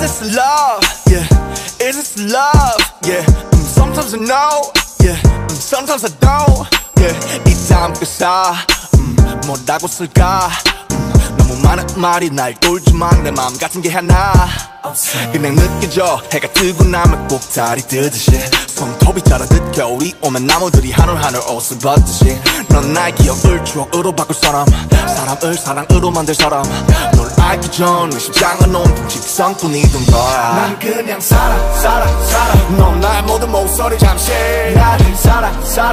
this love? Yeah. Is this love? Yeah. Sometimes I know. Yeah. Sometimes I don't. Yeah. 이 다음 가사 뭐라고 쓸까? 너무 많은 말이 날 돌지만 내 마음 같은 게 하나 그냥 느껴져. 해가 뜨고 나면 꼭 달이 뜨듯이 손톱이 자라듯 겨울이 오면 나무들이 하늘하늘 옷을 벗듯이 넌 나의 기억을 추억으로 바꿀 사람, 사람을 사랑으로 만들 사람. 널 알기 전 내 심장은 온통 직성뿐이던 거야. 난 그냥 살아 넌 나의 모든 목소리 잠시 나를 살아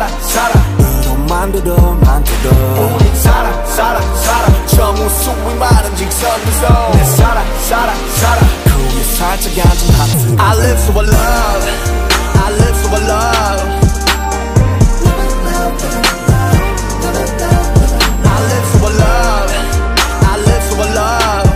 만들어 우린 살아 저 무수히 많은 직선 미소 내 살아 그 위에 살짝 앉은 하트. I live so I love, I live so I love, I live so I love, I live so I love.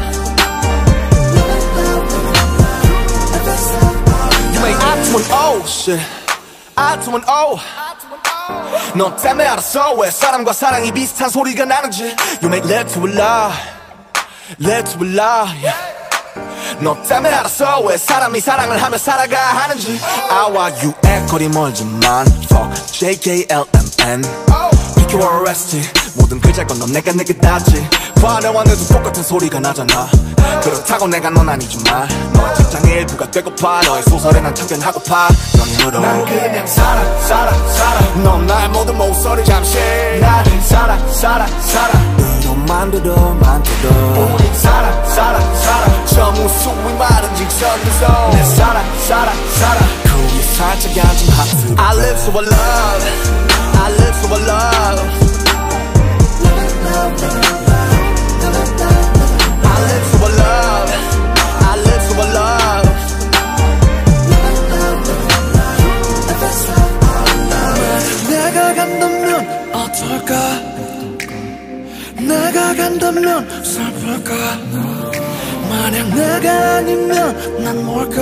You make I to an O shit, I to an O. 너 때문에 알았어 왜 사람과 사랑이 비슷한 소리가 나는지. You make love to a love, love to a love, yeah. 너 때문에 알았어 왜 사람이 사랑을 하며 살아가 하는지. I와 U의 거리 멀지만 Fuck JKLMN PQ or arrested 모든 글자를 건너 내가 내게 닿지. 화려한 애도 똑같은 소리가 나잖아. 그렇다고 내가 넌 아니지만 너의 책장의 일부가 되고파. 너의 소설에 난 참견하고파. 넌 힘으로 난 그냥 살아 넌 나의 모든 목소리 잠시 나를 살아 으로 만들어 우린 살아 저 무수히 많은 직선 미소 내 살아 그 위에 살짝 앉은 하트. I live so I love, I live so I love, I live so I love, I live so I love. 내가 간다면 어떨까? 내가 간다면 슬플까? 만약 내가 아니면 난 뭘까?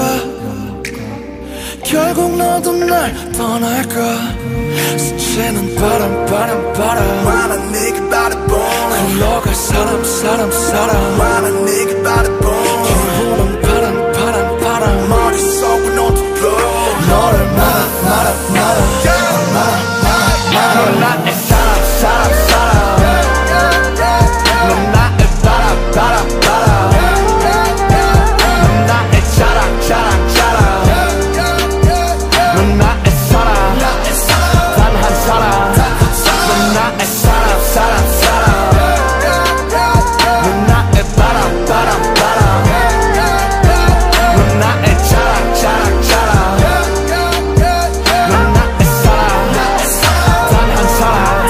결국 너도 날 떠날까? 스치는 바람 많은 네가 바라본 흘러갈 사람 많은 네가 바라본 기분은 바람 머릿속은 어두워 너를 말아 넌 나의 사람 넌 나의 바람 넌 나의 자랑 넌 나의 사랑 단 한 사람 넌 나의 사랑 넌 나의 바람 넌 나의 자랑 넌 나의 사랑 단 한 사람.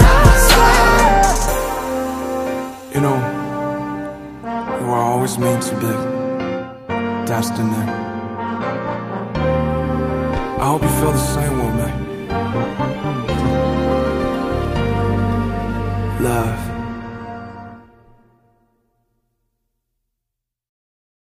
You know, you were always meant to be destined. I hope you feel the same way, man.